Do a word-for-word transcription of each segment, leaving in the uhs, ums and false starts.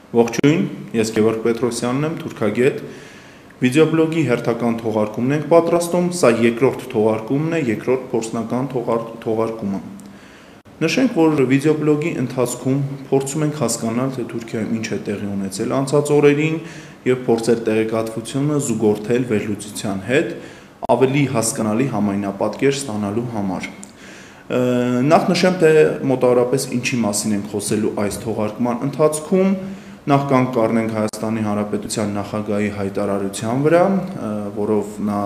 Ողջույն, ես Գևորգ Պետրոսյանն եմ, թուրքագետ, վիդեոբլոգի հերթական թողարկումն ենք պատրաստում, սա երկրորդ թողարկումն է, երկրորդ փորձնական թողարկումը։ Նշենք, որ վիդեոբլոգի ընթացքում փորձում ենք հասկանալ, թե Թուրքիայում ինչ է տեղի ունեցել անցած օրերին եւ փորձել տեղեկատվությունը զուգորդել վերլուծության հետ, ավելի հասկանալի համայնապատկեր ստանալու համար։ Նախ նշեմ, թե մոտավորապես ինչի մասին ենք խոսելու այս թողարկման ընթացքում, նախ կանգ կառնենք Հայաստանի Հանրապետության նախագահի հայտարարության վրա, որով նա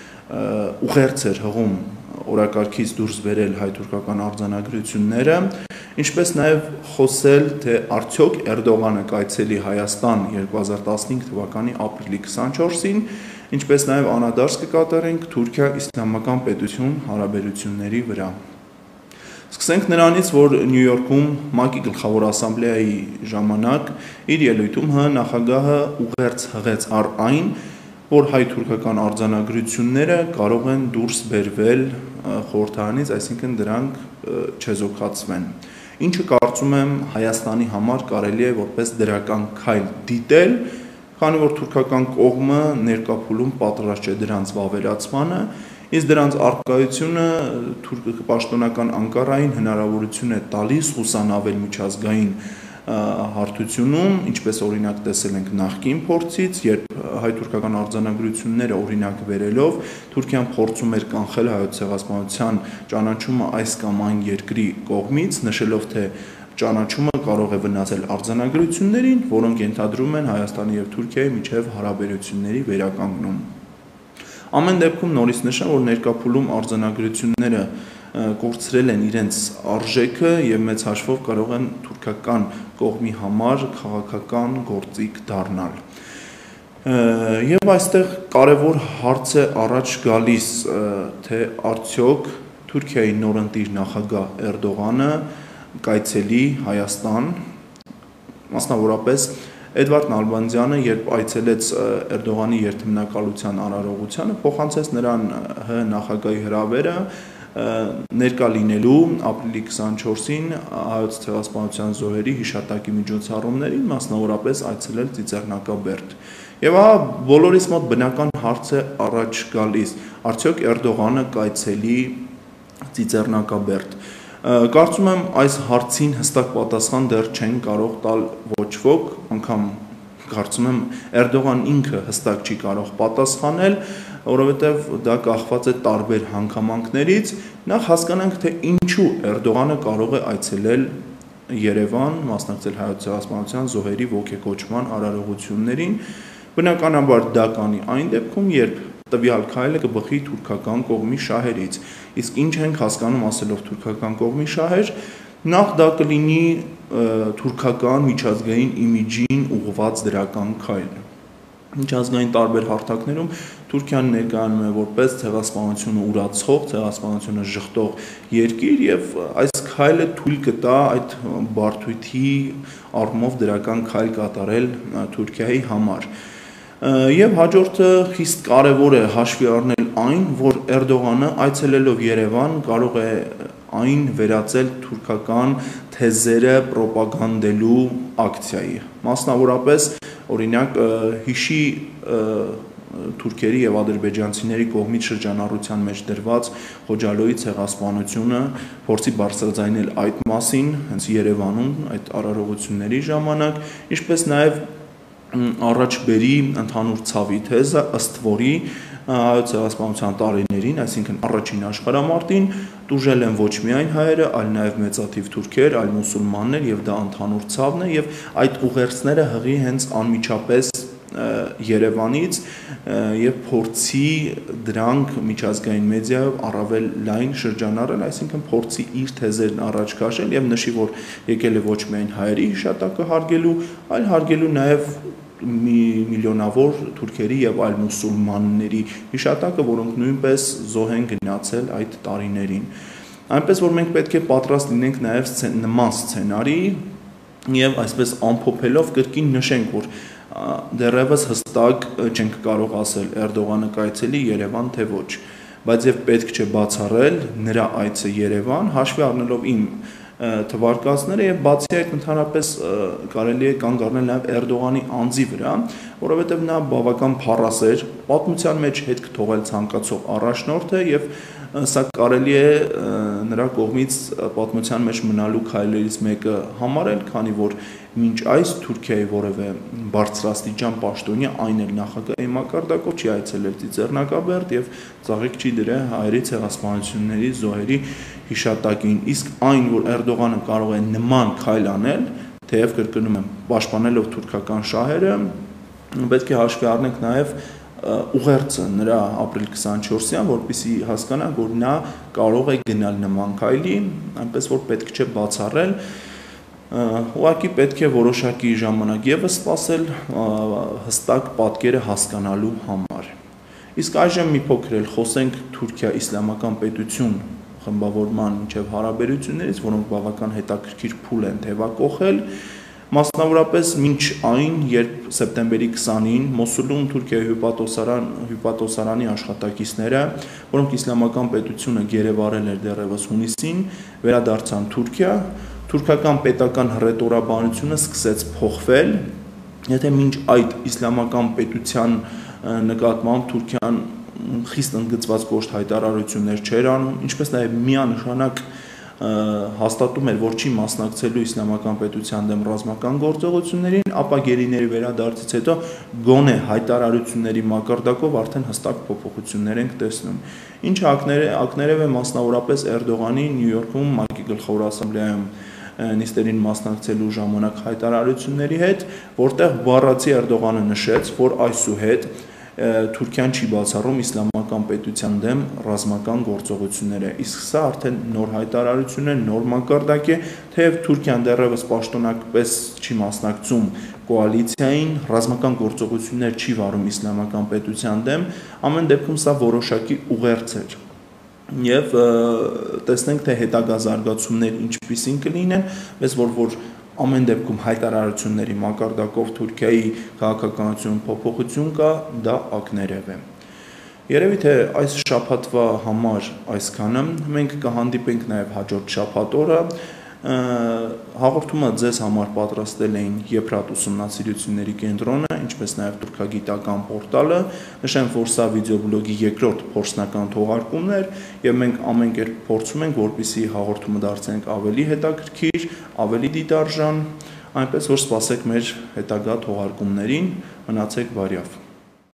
ուղերձ էր հղում օրակարգից դուրս բերել հայ-թուրքական արձանագրությունները, ինչպես նաև խոսել, թե արդյոք Էրդողանը կայցելի Հայաստան երկու հազար տասնհինգ թվականի ապրիլի քսանչորսին, ինչպես նաև անդրադարձ կկատարենք Թուրքիա-Իսլամական պետություն հարաբերությունների վրա։ Սկսենք նրանից, որ Նյու Յորքում ՄԱԿ-ի գլխավոր ասամբլեայի ժամանակ իր ելույթում ՀՀ նախագահը ուղերձ հղեց առ այն, որ հայ-թուրքական արձանագրությունները կարող են դուրս բերվել խորհրդարանից, այսինքն դրանք չեզոքացվեն։ Ինչը կարծում եմ Հայաստանի համար կարելի է որպես դրական քայլ դիտել, քանի որ թուրքական կողմը ներկա փուլում պատրաստ չէ դրանց վավերացմանը, իսկ դրանց առկայությունը պաշտոնական Անկարային հնարավորություն է տալիս ուսանավել միջազգային հարթությունում, ինչպես օրինակ տեսել ենք նախկին փորձից, երբ հայ-թուրքական արձանագրությունները օրինակ վերելով Թուրքիան փորձում էր կանխել հայոց ցեղասպանության ճանաչումը այս կամ այն երկրի կողմից, նշելով թե ճանաչումը կարող է վնասել արձանագրություններին, որոնք ենթադրում են Հայաստանի եւ Թուրքիայի միջև հարաբերությունների վերականգնում։ Ամեն դեպքում նորից նշեմ, որ ներկա փուլում արձանագրությունները կորցրել են իրենց արժեքը եւ մեծ հաշվով կարող են թուրքական կողմի համար քաղաքական գործիք դառնալ։ Եվ այստեղ կարևոր հարց է առաջ գալիս, թե արդյոք Թուրքիայի նորընտիր նախագահ Էրդողանը կայցելի Հայաստան, մասնավորապես Էդվարդ Նալբանդյանը, երբ այցելեց Էրդողանի երթմնակալության արարողությանը, փոխանցեց նրան ՀՀ նախագահի հրավերը ներկա լինելու ապրիլի քսանչորսին հայոց ցեղասպանության զոհերի հիշատակի միջոցառումներին, մասնավորապես այցելել Ծիծեռնակաբերդ։ Եվ ահա բոլորիս մոտ բնական հարց է առաջ գալիս, արդյոք Էրդողանը կայցելի Ծիծեռնակաբերդ։ Կարծում եմ այս հարցին հստակ պատասխան դեռ չեն կարող տալ ոչ ոք, անգամ կարծում եմ Էրդողան ինքը հստակ չի կարող պատասխանել, որովհետև դա կախված է տարբեր հանգամանքներից, նախ հասկանանք, թե ինչու Էրդողանը կարող է այցելել Երևան, մասնակցել հայոց ցեղասպանության զոհերի ոգեկոչման արարողություններին, բնականաբար դա կանի այն դեպքում, երբ տվյալ քայլը կբխի թուրքական կողմի շահերից, իսկ ինչ ենք հասկանում ասելով թուրքական կողմի շահեր, նախ դա կլինի թուրքական միջազգային իմիջին ուղղված դրական քայլ։ Միջազգային տարբեր հարթակներում Թուրքիան ներկայանում է որպես ցեղասպանությունը ուրացող, ցեղասպանությունը ժխտող երկիր եւ այս քայլը թույլ կտա այդ բարդույթի առումով դրական քայլ կատարել Թուրքիայի համար։ Եվ հաջորդը խիստ կարևոր է հաշվի առնել այն, որ Էրդողանը այցելելով Երևան կարող է այն վերածել թուրքական թեզերը պրոպագանդելու ակցիայի։ Մասնավորապես, օրինակ, հիշի թուրքերի եւ ադրբեջանցիների կողմից շրջանառության մեջ դրված Խոջալոյի ցեղասպանությունը, փորձի բարձրաձայնել այդ մասին հենց Երևանում այդ արարողությունների ժամանակ, ինչպես նաեւ առաջ բերի ընդհանուր ցավի թեզը, ըստ որի հայոց ցեղասպանության տարիներին, այսինքն առաջին աշխարհամարտին, տուժել են ոչ միայն հայերը, այլ նաև մեծաթիվ թուրքեր, այլ մուսուլմաններ եւ դա ընդհանուր ցավն է եւ այդ ուղերձները հղի հենց անմիջապես Երևանից եւ փորձի դրանք միջազգային մեդիայով առավել լայն շրջանառել, այսինքն փորձի իր թեզերն առաջ քաշել եւ նշի, որ եկել է ոչ միայն հայերի հիշատակը հարգելու, այլ հարգելու նաեւ միլիոնավոր թուրքերի եւ այլ մուսուլմանների հիշատակը, որոնք նույնպես զոհ են գնացել այդ տարիներին։ Այնպես որ մենք պետք է պատրաստ լինենք նաեւ նման սցենարի եւ այսպես ամփոփելով կրկին նշենք, որ դեռևս հստակ չենք կարող ասել Էրդողանը կայցելի Երևան թե ոչ, բայց եւ պետք չէ բացառել նրա այցը Երևան, հաշվի առնելով իմ թվարկածները եւ բացի այդ ընդհանրապես կարելի է կանգ առնել նաեւ Էրդողանի անձի վրա, որովհետեւ նա բավական փառաս էր, պատմության մեջ հետք թողել ցանկացող առաջնորդ է եւ սա կարելի է նրա կողմից պատմության մեջ մնալու քայլերից մեկը համարել, քանի որ մինչ այս Թուրքիայի որևէ բարձրաստիճան պաշտոնյա, այն էլ նախագահի մակարդակով չի այցելել Ծիծեռնակաբերդ եւ ծաղիկ չի դրել հայերի ցեղասպանությունների զոհերի հիշատակին, իսկ այն, որ Էրդողանը կարող է նման քայլ անել, թեև կրկնում եմ, պաշտպանելով թուրքական շահերը, պետք է հաշվի առնենք նաեւ ուղերձը նրա ապրիլ քսանչորսյան, որպեսզի հասկանանք, որ նա կարող է գնալ նման քայլի, այնպես որ պետք չէ բացառել, ուղղակի պետք է որոշակի ժամանակ եւս սպասել հստակ պատկերը հասկանալու համար։ Իսկ այժմ մի փոքր էլ խոսենք Թուրքիա իսլամական պետություն խմբավորման միջև հարաբերություններից, որոնք բավական հետաքրքիր փուլ են թևակողել, մասնավորապես մինչ այն, երբ սեպտեմբերի քսանին Մոսուլում Թուրքիայի հյուպատոսարան, հյուպատոսարանի աշխատակիցները, որոնք իսլամական պետությունը գերեվարել էր դեռևս հունիսին, վերադարձան Թուրքիա, թուրքական պետական հռետորաբանությունը սկսեց փոխվել, եթե մինչ այդ իսլամական պետության նկատմամբ Թուրքիան խիստ ընդգծված կոշտ հայտարարություններ չէր անում, ինչպես նաև միանշանակ հաստատում էր, որ չի մասնակցելու իսլամական պետության դեմ ռազմական գործողություններին, ապա գերիների վերադարձից հետո գոնե հայտարարությունների մակարդակով արդեն հստակ փոփոխություններ ենք տեսնում։ Ինչը ակներև է մասնավորապես Էրդողանի Նյու Յորքում ՄԱԿ-ի գլխավոր ասամբլեայում նիստերին մասնակցելու ժամանակ հայտարարությունների հետ, որտեղ բառացի Էրդողանը նշեց, որ այսուհետ Թուրքիան չի բացառում իսլամական պետության դեմ ռազմական գործողությունները, իսկ սա արդեն նոր հայտարարություն է, նոր մակարդակ է, թեև Թուրքիան դեռևս պաշտոնապես չի մասնակցում կոալիցիային, ռազմական գործողություններ չի վարում իսլամական պետության դեմ, ամեն դեպքում սա որոշակի ուղերձ էր։ Եվ տեսնենք, թե հետագա զարգացումներ ինչպիսին կլինեն, բայց որ որ ամեն դեպքում հայտարարությունների մակարդակով Թուրքիայի քաղաքականություն փոփոխություն կա, դա ակներև է։ Երևի թե այս շաբաթվա համար այսքանը, մենք կհանդիպենք նաև հաջորդ շաբաթ օրը, հաղորդումը ձեզ համար պատրաստել էին Եփրատ ուսումնասիրությունների կենտրոնը, ինչպես նաև թուրքագիտական պորտալը, նշեմ, որ սա վիդեոբլոգի երկրորդ փորձնական թողարկումն էր, եւ մենք ամեն կերպ փորձում ենք, որպեսզի հաղորդումը դարձնենք ավելի հետաքրքիր, ավելի դիտարժան, այնպես որ սպասեք մեր հետագա թողարկումներին, մնացեք բարյավ։